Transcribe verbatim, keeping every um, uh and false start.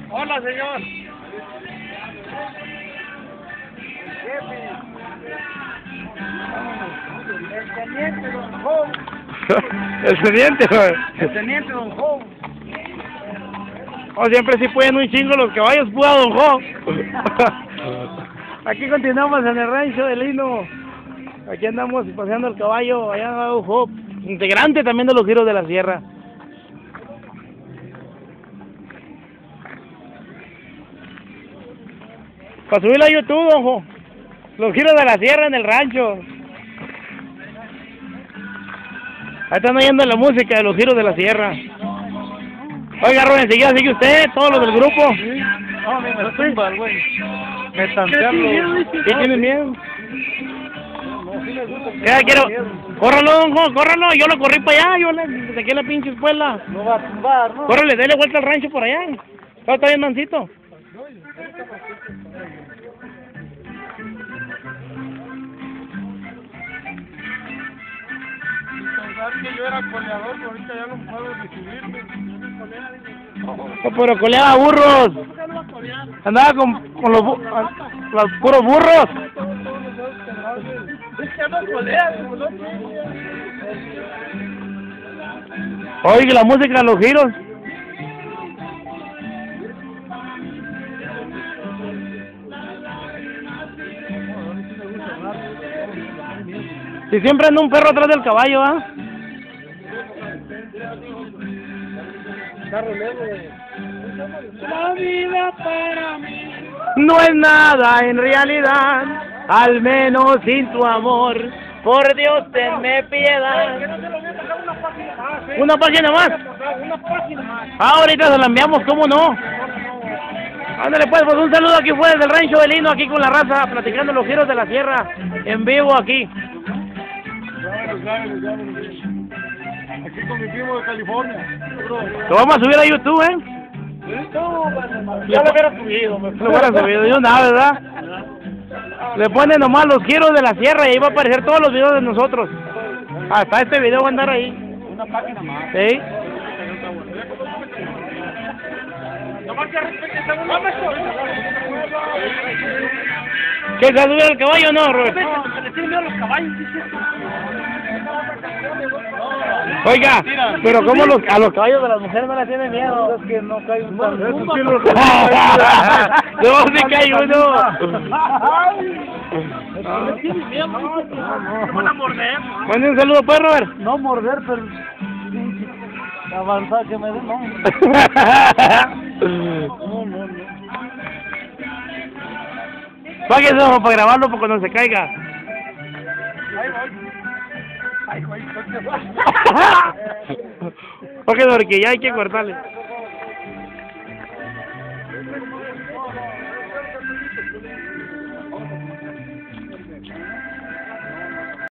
Hola, señor. El teniente Don Joe. El teniente, güey. El teniente Don Joe. Oh, siempre sí pueden un chingo los caballos, pura Don Jo. Aquí continuamos en el rancho de Lino. Aquí andamos paseando el caballo, allá en Don Jo, integrante también de los giros de la sierra. Para subirlo a YouTube, Don Jo. Los giros de la sierra en el rancho. Ahí están oyendo la música de los giros de la sierra. Oiga, Rubén, enseguida sigue usted, todos los del grupo. Sí. No, ni me tumba el güey. Me tantearlo. ¿Qué tiene miedo? Ya quiero. Córralo, Don Jo, córralo. Yo lo corrí para allá, yo le saqué la pinche espuela. No va a tumbar, ¿no? Córrele, dele vuelta al rancho por allá. Todo está bien mansito. Pensar que yo era coleador, pero ahorita ya no puedo decidirme. Oh, pero coleaba burros. Andaba con, con los, bu los puros burros. Es que no colea, no. Oiga, la música de los giros. Si siempre anda un perro atrás del caballo, ¿ah? La vida para mí no es nada en realidad, al menos sin tu amor. Por Dios, tenme piedad. Una página más. Una página más. Ah, ahorita se la enviamos, ¿cómo no? Ándale pues, pues un saludo aquí fuera del rancho de Lino, aquí con la raza, platicando los giros de la sierra, en vivo aquí. Aquí con mi primo de California. Lo vamos a subir a YouTube, ¿eh? Ya lo hubiera subido. Lo hubiera subido, yo nada, ¿verdad? Le ponen nomás los giros de la sierra y ahí va a aparecer todos los videos de nosotros. Hasta este video va a andar ahí. Una página más. ¿Sí? Nomás que respete esa una. ¿Qué se sube el caballo o no, Robert? Se le tienen miedo a los caballos, ¿sí? Oiga, pero ¿cómo los, a los caballos de las mujeres no les tienen miedo? Es que no cae un tal. No, se cae uno. Le tienen miedo, no van a morder. Mande un saludo pues, Robert. No morder, pero avanzar que me den, no. No, no, no. Páguese ojo para grabarlo para cuando se caiga. Ahí voy. Ay, güey, Páguese porque ya hay que cortarle.